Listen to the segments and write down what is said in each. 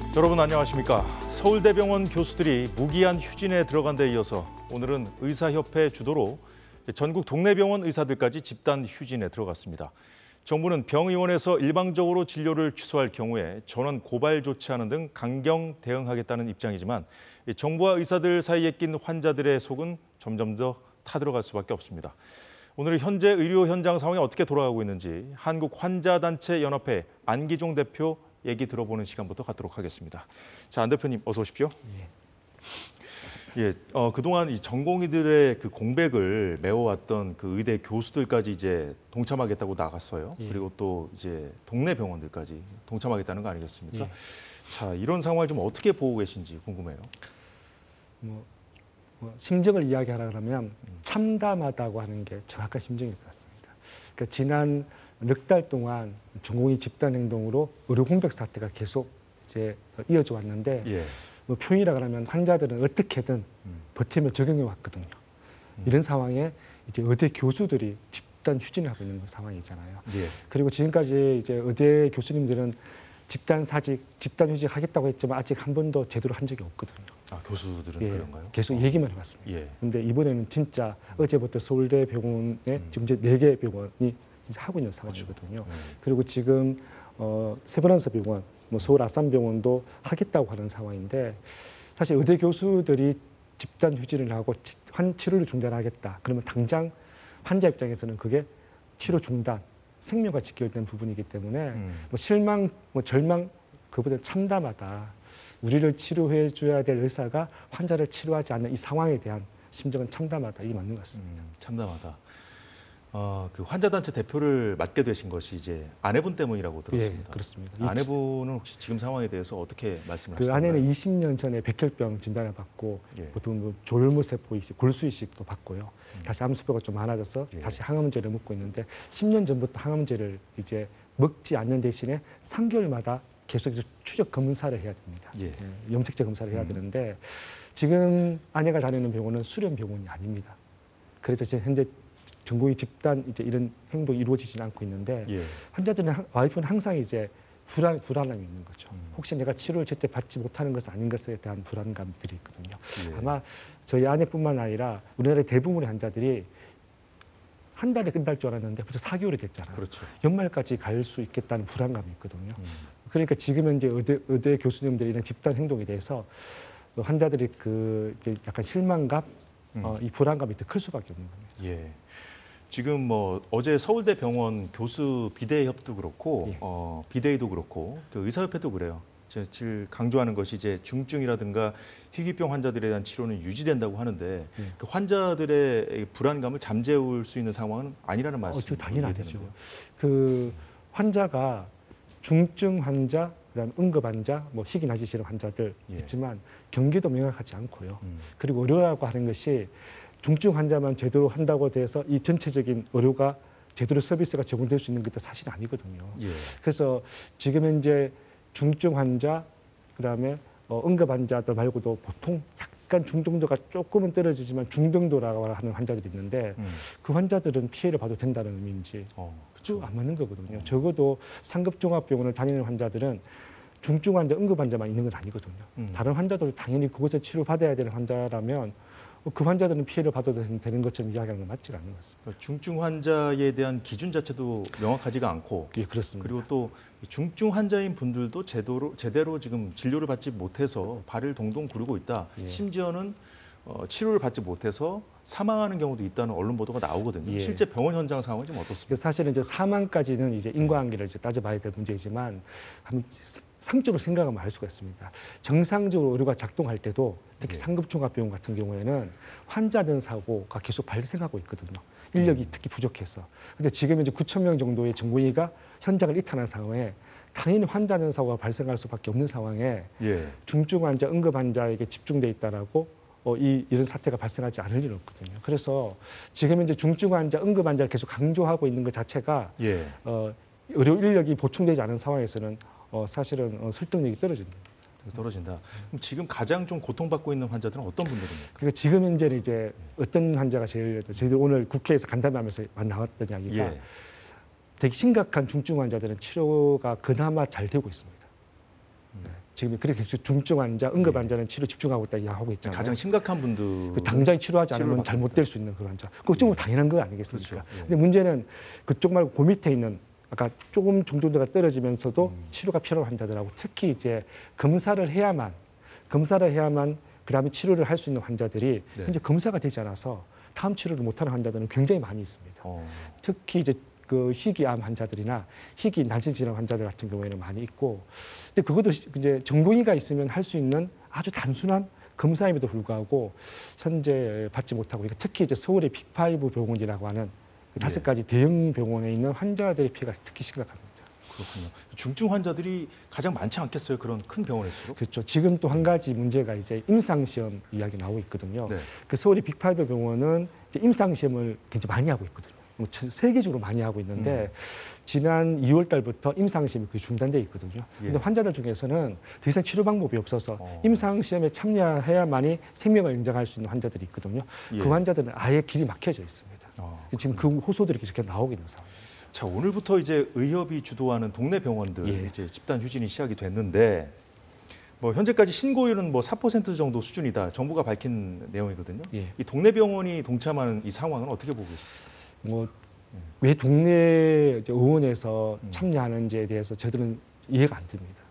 여러분 안녕하십니까? 서울대병원 교수들이 무기한 휴진에 들어간 데 이어서 오늘은 의사협회 주도로 전국 동네 병원 의사들까지 집단 휴진에 들어갔습니다. 정부는 병의원에서 일방적으로 진료를 취소할 경우에 전원 고발 조치하는 등 강경 대응하겠다는 입장이지만 정부와 의사들 사이에 낀 환자들의 속은 점점 더 타들어갈 수밖에 없습니다. 오늘 현재 의료 현장 상황이 어떻게 돌아가고 있는지 한국환자단체연합회 안기종 대표 얘기 들어보는 시간부터 갖도록 하겠습니다. 자, 안 대표님 어서 오십시오. 그동안 이 전공의들의 그 공백을 메워왔던 그 의대 교수들까지 이제 동참하겠다고 나갔어요. 그리고 또 이제 동네 병원들까지 동참하겠다는 거 아니겠습니까? 자, 이런 상황을 좀 어떻게 보고 계신지 궁금해요. 심정을 이야기하라 그러면 참담하다고 하는 게 정확한 심정일 것 같습니다. 그러니까 지난 넉 달 동안 전공의 집단 행동으로 의료 공백 사태가 계속 이제 이어져 왔는데 표현이라 그러면 환자들은 어떻게든 버티며 적응해 왔거든요. 이런 상황에 이제 의대 교수들이 집단 휴진을 하고 있는 상황이잖아요. 그리고 지금까지 이제 의대 교수님들은 집단 사직, 집단 휴직 하겠다고 했지만 아직 한 번도 제대로 한 적이 없거든요. 아, 교수들은 그런가요? 계속 얘기만 해봤습니다. 그런데 이번에는 진짜 어제부터 서울대병원에 지금 이제 4개 병원이 진짜 하고 있는 상황이거든요. 그리고 지금 세브란스 병원, 서울 아산병원도 하겠다고 하는 상황인데 사실 의대 교수들이 집단 휴진을 하고 치료를 중단하겠다. 그러면 당장 환자 입장에서는 그게 치료 중단, 생명과 직결된 부분이기 때문에 실망, 절망, 그보다 참담하다. 우리를 치료해 줘야 될 의사가 환자를 치료하지 않는 이 상황에 대한 심정은 참담하다. 이게 맞는 것 같습니다. 참담하다. 그 환자단체 대표를 맡게 되신 것이 이제 아내분 때문이라고 들었습니다. 그렇습니다. 아내분은 혹시 지금 상황에 대해서 어떻게 말씀을 하시나요? 그 아내는 20년 전에 백혈병 진단을 받고 보통 조혈모세포 이식, 골수 이식도 받고요. 다시 암세포가 좀 많아져서 다시 항암제를 먹고 있는데 10년 전부터 항암제를 이제 먹지 않는 대신에 3개월마다 계속해서 추적 검사를 해야 됩니다. 염색체 검사를 해야 되는데 지금 아내가 다니는 병원은 수련 병원이 아닙니다. 그래서 지금 현재 전공의 집단 이제 이런 행동이 이루어지지는 않고 있는데 환자들은 와이프는 항상 이제 불안함이 있는 거죠. 혹시 내가 치료를 제때 받지 못하는 것은 아닌 것에 대한 불안감들이 있거든요. 아마 저희 아내뿐만 아니라 우리나라의 대부분의 환자들이 한 달에 끝날 줄 알았는데 벌써 4개월이 됐잖아요. 그렇죠. 연말까지 갈 수 있겠다는 불안감이 있거든요. 그러니까 지금 현재 의대 교수님들이 이런 집단 행동에 대해서 환자들이 그 이제 약간 실망감, 이 불안감이 더 클 수밖에 없는 겁니다. 지금 뭐 어제 서울대병원 교수 비대협도 그렇고 비대위도 그렇고 그 의사협회도 그래요. 제일 강조하는 것이 이제 중증이라든가 희귀병 환자들에 대한 치료는 유지된다고 하는데 그 환자들의 불안감을 잠재울 수 있는 상황은 아니라는 말씀이죠. 당연히 아니죠. 그 환자가 중증 환자, 그다음 응급 환자, 희귀 나지질환 환자들 있지만 경계도 명확하지 않고요. 그리고 의료라고 하는 것이 중증 환자만 제대로 한다고 돼서 이 전체적인 의료가 제대로 서비스가 제공될 수 있는 것도 사실 아니거든요. 그래서 지금 현재 중증 환자, 그다음에 응급 환자들 말고도 보통 약간 중증도가 조금은 떨어지지만 중등도라고 하는 환자들이 있는데 그 환자들은 피해를 봐도 된다는 의미인지 안 맞는 거거든요. 적어도 상급 종합병원을 다니는 환자들은 중증 환자, 응급 환자만 있는 건 아니거든요. 다른 환자들도 당연히 그곳에 치료받아야 되는 환자라면 그 환자들은 피해를 받아도 되는 것처럼 이야기하는 건 맞지가 않는 것 같습니다. 중증 환자에 대한 기준 자체도 명확하지가 않고 그렇습니다. 그리고 또 중증 환자인 분들도 제대로 지금 진료를 받지 못해서 발을 동동 구르고 있다. 심지어는 치료를 받지 못해서 사망하는 경우도 있다는 언론 보도가 나오거든요. 실제 병원 현장 상황이 좀 어떻습니까? 사실은 이제 사망까지는 이제 인과관계를 이제 따져봐야 될 문제이지만 상적으로 생각하면 알 수가 있습니다. 정상적으로 의료가 작동할 때도 특히 상급 종합병원 같은 경우에는 환자든 사고가 계속 발생하고 있거든요. 인력이 특히 부족해서. 근데 지금 이제 9천 명 정도의 전공의가 현장을 이탈한 상황에 당연히 환자든 사고가 발생할 수밖에 없는 상황에 중증 환자, 응급 환자에게 집중돼 있다라고 이런 사태가 발생하지 않을 일은 없거든요. 그래서 지금 이제 중증 환자, 응급 환자를 계속 강조하고 있는 것 자체가 의료 인력이 보충되지 않은 상황에서는 사실은 설득력이 떨어집니다. 그럼 지금 가장 좀 고통받고 있는 환자들은 어떤 분들입니까? 그러니까 지금 현재는 이제 어떤 환자가 저희들 오늘 국회에서 간담회하면서 나왔던 이야기가 되게 심각한 중증 환자들은 치료가 그나마 잘 되고 있습니다. 지금 그렇게 중증 환자, 응급 환자는 치료 집중하고 있다 이야기하고 있잖아요. 가장 심각한 분들 그 당장 치료하지 않으면 잘못될 수 있는 그런 환자. 그건 당연한 거 아니겠습니까? 그렇죠. 예. 근데 문제는 그쪽 말고 그 밑에 있는 아까 조금 중증도가 떨어지면서도 치료가 필요한 환자들하고 특히 이제 검사를 해야만 그다음에 치료를 할 수 있는 환자들이 네. 현재 검사가 되지 않아서 다음 치료를 못하는 환자들은 굉장히 많이 있습니다. 특히 이제 그 희귀암 환자들이나 희귀 난치 질환 환자들 같은 경우에는 많이 있고, 근데 그것도 이제 전공의가 있으면 할 수 있는 아주 단순한 검사임에도 불구하고 현재 받지 못하고, 특히 이제 서울의 빅5 병원이라고 하는 그 5가지 대형 병원에 있는 환자들의 피해가 특히 심각합니다. 그렇군요. 중증 환자들이 가장 많지 않겠어요? 그런 큰 병원에서도? 그렇죠. 지금 또 한 가지 문제가 이제 임상시험 이야기 나오고 있거든요. 네. 그 서울의 빅5 병원은 이제 임상시험을 굉장히 많이 하고 있거든요. 세계적으로 많이 하고 있는데 지난 2월 달부터 임상시험이 거의 중단돼 있거든요. 그런데 환자들 중에서는 더 이상 치료 방법이 없어서 임상시험에 참여해야만이 생명을 인정할 수 있는 환자들이 있거든요. 그 환자들은 아예 길이 막혀져 있습니다. 지금 그 호소들이 계속 나오고 있는 상황입니다. 자, 오늘부터 이제 의협이 주도하는 동네 병원들 이제 집단 휴진이 시작이 됐는데, 뭐 현재까지 신고율은 뭐 4% 정도 수준이다. 정부가 밝힌 내용이거든요. 이 동네 병원이 동참하는 이 상황은 어떻게 보고 계십니까? 왜 동네 의원에서 참여하는지에 대해서 저들은 이해가 안 됩니다.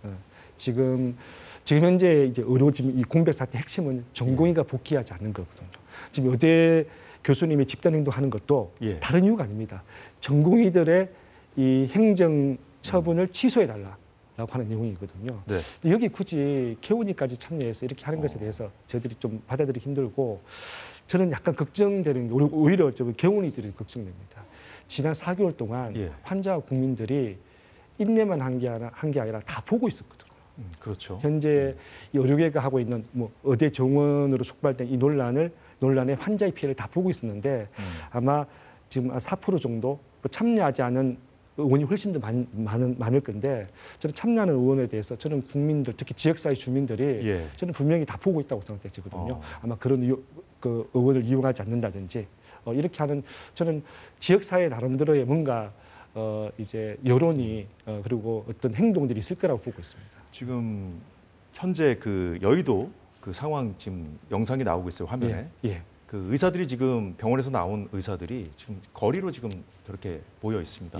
지금 현재 이제 지금 이 공백 사태 핵심은 전공의가 복귀하지 않는 거거든요. 지금 의대 교수님이 집단 행동하는 것도 다른 이유가 아닙니다. 전공의들의 이 행정 처분을 취소해 달라라고 하는 내용이거든요. 네. 여기 굳이 개원위까지 참여해서 이렇게 하는 것에 대해서 저희들이 좀 받아들이기 힘들고, 저는 약간 걱정되는 게 오히려 개원위들이 걱정됩니다. 지난 4개월 동안 환자와 국민들이 인내만 한 게 아니라 다 보고 있었거든요. 그렇죠. 현재 이 의료계가 하고 있는 뭐 의대 정원으로 촉발된 이 논란의 환자의 피해를 다 보고 있었는데 아마 지금 4% 정도 참여하지 않은 의원이 훨씬 더 많을 건데, 저는 참여하는 의원에 대해서 저는 국민들, 특히 지역사회 주민들이 저는 분명히 다 보고 있다고 생각되거든요. 아마 그런 그 의원을 이용하지 않는다든지 이렇게 하는, 저는 지역사회 나름대로의 뭔가 이제 여론이 그리고 어떤 행동들이 있을 거라고 보고 있습니다. 지금 현재 그 여의도 그 상황 지금 영상이 나오고 있어요, 화면에. 그 의사들이 지금 병원에서 나온 의사들이 지금 거리로 지금 저렇게 모여 있습니다.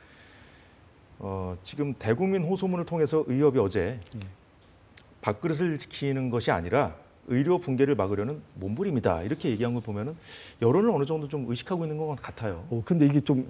지금 대국민 호소문을 통해서 의협이 어제 밥그릇을 지키는 것이 아니라 의료 붕괴를 막으려는 몸부림이다, 이렇게 얘기한 걸 보면은 여론을 어느 정도 좀 의식하고 있는 것 같아요. 근데 이게 좀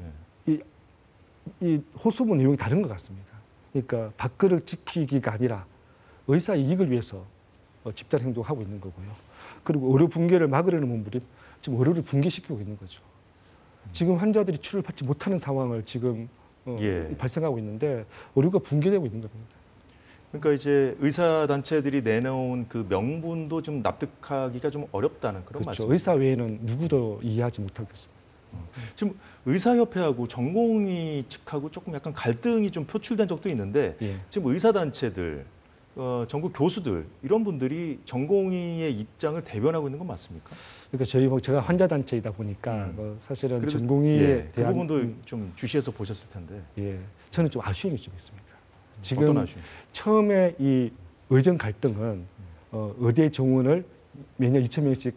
이 호소문 내용이 다른 것 같습니다. 그러니까 밥그릇 지키기가 아니라 의사 이익을 위해서 집단 행동하고 있는 거고요. 그리고 의료 붕괴를 막으려는 몸부림, 지금 의료를 붕괴시키고 있는 거죠. 지금 환자들이 치료를 받지 못하는 상황을 지금 발생하고 있는데 의료가 붕괴되고 있는 겁니다. 그러니까 이제 의사 단체들이 내놓은 그 명분도 좀 납득하기가 좀 어렵다는 그런 말씀. 의사 외에는 누구도 이해하지 못하겠습니다. 지금 의사협회하고 전공의 측하고 조금 약간 갈등이 좀 표출된 적도 있는데 지금 의사 단체들, 전국 교수들 이런 분들이 전공의의 입장을 대변하고 있는 건 맞습니까? 그러니까 제가 환자 단체이다 보니까 사실은 전공의에 대한 그 부분도 좀 주시해서 보셨을 텐데. 저는 좀 아쉬움이 좀 있습니다. 지금 어떤 아쉬움? 처음에 이 의정 갈등은 의대 정원을 매년 2,000명씩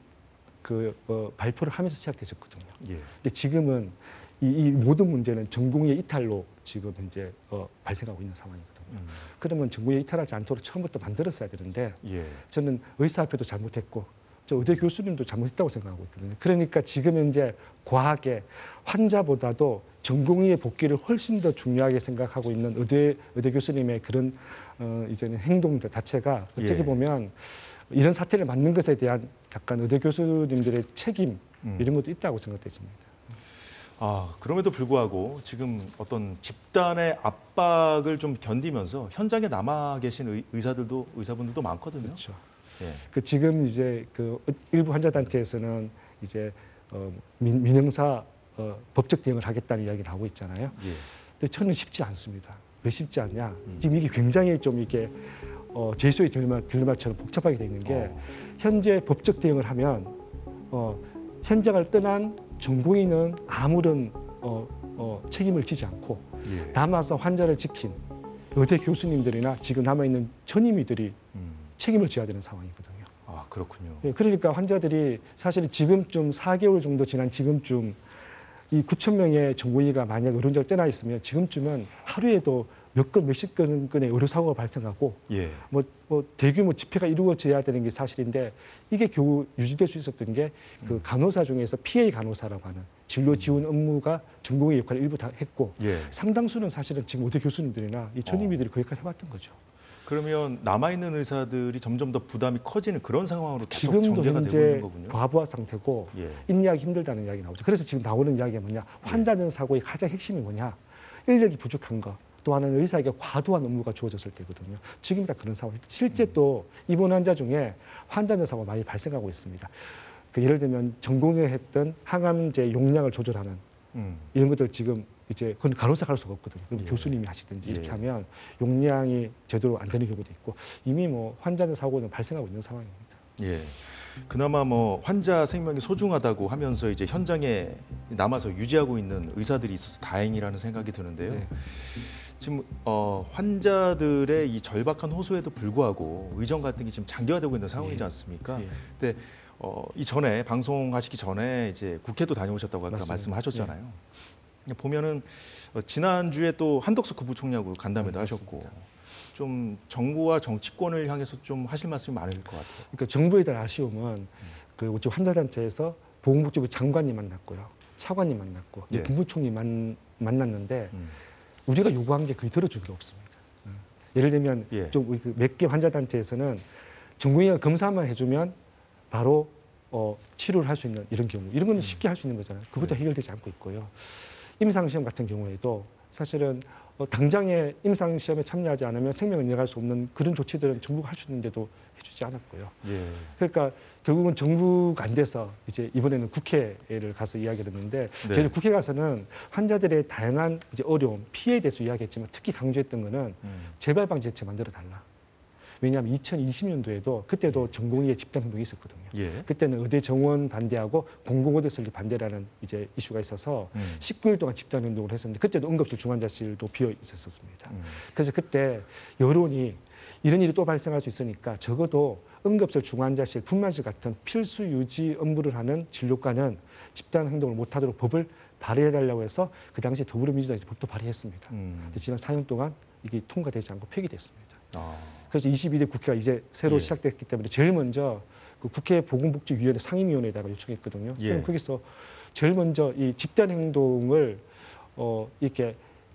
발표를 하면서 시작되셨거든요. 근데 지금은 이 모든 문제는 전공의의 이탈로 지금 현재 발생하고 있는 상황이거든요. 그러면 전공의 이탈하지 않도록 처음부터 만들었어야 되는데 저는 의사협회도 잘못했고 저 의대 교수님도 잘못했다고 생각하고 있거든요. 그러니까 지금 현재 과학에 환자보다도 전공의의 복귀를 훨씬 더 중요하게 생각하고 있는 의대 교수님의 그런 이제는 행동들 자체가 어떻게 보면 이런 사태를 막는 것에 대한 약간 의대 교수님들의 책임 이런 것도 있다고 생각되십니다. 그럼에도 불구하고 지금 어떤 집단의 압박을 좀 견디면서 현장에 남아 계신 의사분들도 많거든요. 그렇죠. 지금 이제 그 일부 환자 단체에서는 이제 민형사 법적 대응을 하겠다는 이야기를 하고 있잖아요. 근데 저는 쉽지 않습니다. 왜 쉽지 않냐? 지금 이게 굉장히 좀 이게 제소의 딜레마처럼 복잡하게 돼 있는 게 현재 법적 대응을 하면 현장을 떠난 전공의는 아무런 책임을 지지 않고 남아서 환자를 지킨 의대 교수님들이나 지금 남아있는 전임의들이 책임을 져야 되는 상황이거든요. 아, 그렇군요. 예, 그러니까 환자들이 사실 지금쯤 4개월 정도 지난 지금쯤 이 9천 명의 전공의가 만약 의료원장을 떠나 있으면 지금쯤은 하루에도 몇 건, 몇십 건의 의료사고가 발생하고 예. 뭐 대규모 집회가 이루어져야 되는 게 사실인데 이게 겨우 유지될 수 있었던 게 그 간호사 중에서 PA 간호사라고 하는 진료 지원 업무가 전공의 역할을 일부 다 했고 예. 상당수는 사실은 지금 의대 교수님들이나 이 전임의들이 그 역할을 해왔던 거죠. 그러면 남아있는 의사들이 점점 더 부담이 커지는 그런 상황으로 계속 지금도 전개가 되고 현재 있는 거군요. 과부하 상태고 예. 인내하기 힘들다는 이야기 나오죠. 그래서 지금 나오는 이야기가 뭐냐. 환자전 사고의 가장 핵심이 뭐냐. 인력이 부족한 거. 또 하나는 의사에게 과도한 업무가 주어졌을 때거든요. 지금 다 그런 상황이 실제 또 입원 환자 중에 환자전 사고가 많이 발생하고 있습니다. 그 예를 들면 전공에 했던 항암제 용량을 조절하는 이런 것들 지금 이제 그건 간호사가 할 수가 없거든요. 그럼 예. 교수님이 하시든지 이렇게 예. 하면 용량이 제대로 안 되는 경우도 있고 이미 뭐 환자전 사고는 발생하고 있는 상황입니다. 예. 그나마 뭐 환자 생명이 소중하다고 하면서 이제 현장에 남아서 유지하고 있는 의사들이 있어서 다행이라는 생각이 드는데요. 네. 지금 환자들의 이 절박한 호소에도 불구하고 의정 갈등이 지금 장기화되고 있는 상황이지 않습니까? 예. 근데 이전에 방송하시기 전에 이제 국회도 다녀오셨다고 아까 맞습니다. 말씀하셨잖아요. 보면은 지난주에 또 한덕수 국부총리하고 간담회도 맞습니다. 하셨고 좀 정부와 정치권을 향해서 좀 하실 말씀이 많을 것 같아요. 그러니까 정부에 대한 아쉬움은 그 우리 환자단체에서 보건복지부 장관님 만났고요, 차관님 만났고, 예. 국무총리 만났는데 우리가 요구한 게 거의 들어준 게 없습니다. 예를 들면 예. 좀 몇 개 환자단체에서는 전공의가 검사만 해주면 바로 치료를 할 수 있는 이런 경우, 이런 건 쉽게 할 수 있는 거잖아요. 그것도 네. 해결되지 않고 있고요. 임상시험 같은 경우에도 사실은 당장에 임상시험에 참여하지 않으면 생명을 이어갈 수 없는 그런 조치들은 정부가 할 수 있는데도 해주지 않았고요. 예. 그러니까 결국은 정부가 안 돼서 이제 이번에는 국회를 가서 이야기를 했는데 네. 저희 국회 가서는 환자들의 다양한 이제 어려움, 피해에 대해서 이야기했지만 특히 강조했던 거는 재발 방지 대책 만들어 달라. 왜냐하면 2020년도에도 그때도 전공의의 집단 행동이 있었거든요. 예. 그때는 의대 정원 반대하고 공공의대 설립 반대라는 이제 이슈가 있어서 19일 동안 집단 행동을 했었는데 그때도 응급실 중환자실도 비어 있었습니다. 그래서 그때 여론이 이런 일이 또 발생할 수 있으니까 적어도 응급실 중환자실, 분만실 같은 필수 유지 업무를 하는 진료과는 집단 행동을 못하도록 법을 발의해달라고 해서 그 당시 더불어민주당에서 법도 발의했습니다. 근데 지난 4년 동안 이게 통과되지 않고 폐기됐습니다. 그래서 22대 국회가 이제 새로 예. 시작됐기 때문에 제일 먼저 그 국회 보건복지위원회 상임위원회에다가 요청했거든요. 예. 그럼 거기서 제일 먼저 이 집단 행동을 이렇게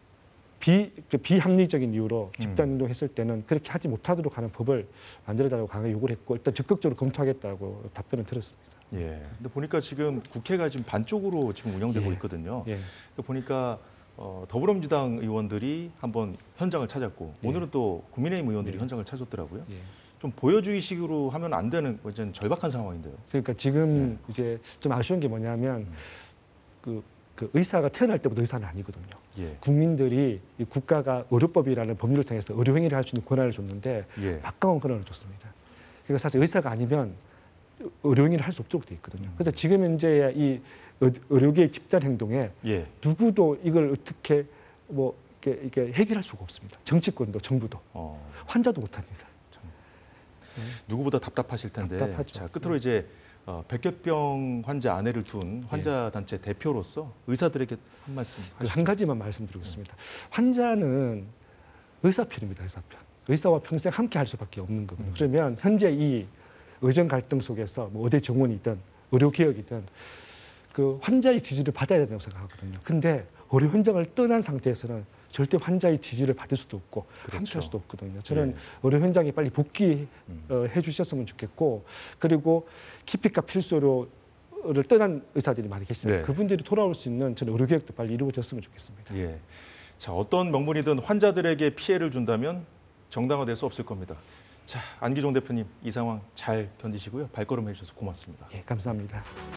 비합리적인 이유로 집단 행동했을 때는 그렇게 하지 못하도록 하는 법을 만들어달라고 강하게 요구를 했고 일단 적극적으로 검토하겠다고 답변을 들었습니다. 예. 근데 보니까 지금 국회가 지금 반쪽으로 지금 운영되고 예. 있거든요. 예. 보니까 더불어민주당 의원들이 한번 현장을 찾았고 예. 오늘은 또 국민의힘 의원들이 예. 현장을 찾았더라고요. 예. 좀 보여주기식으로 하면 안 되는 완전 절박한 상황인데요. 그러니까 지금 이제 좀 아쉬운 게 뭐냐면 그 의사가 태어날 때부터 의사는 아니거든요. 예. 국민들이 이 국가가 의료법이라는 법률을 통해서 의료행위를 할 수 있는 권한을 줬는데 예. 막강한 권한을 줬습니다. 그러니까 사실 의사가 아니면 의료행위를 할 수 없도록 돼 있거든요. 그래서 지금 현재 이 의료계의 집단 행동에 예. 누구도 이걸 어떻게 뭐 이렇게 해결할 수가 없습니다. 정치권도 정부도 환자도 못합니다. 누구보다 답답하실 텐데. 답답하죠. 자, 끝으로 이제 백혈병 환자 아내를 둔 환자 단체 대표로서 의사들에게 한 말씀. 한 가지만 말씀드리겠습니다. 환자는 의사 편입니다. 의사 편. 의사와 평생 함께 할 수밖에 없는 거거든요. 그러면 현재 이 의정 갈등 속에서 뭐 의대 정원이든 의료 개혁이든 그 환자의 지지를 받아야 된다고 생각하거든요. 근데 의료 현장을 떠난 상태에서는 절대 환자의 지지를 받을 수도 없고 그렇죠. 함께 할 수도 없거든요. 저는 예. 의료 현장에 빨리 복귀해 주셨으면 좋겠고 그리고 기피과 필수료를 떠난 의사들이 많이 계시잖아요. 네. 그분들이 돌아올 수 있는 저는 의료 개혁도 빨리 이루어졌으면 좋겠습니다. 예. 자, 어떤 명분이든 환자들에게 피해를 준다면 정당화될 수 없을 겁니다. 자, 안기종 대표님 이 상황 잘 견디시고요. 발걸음 해주셔서 고맙습니다. 예, 감사합니다.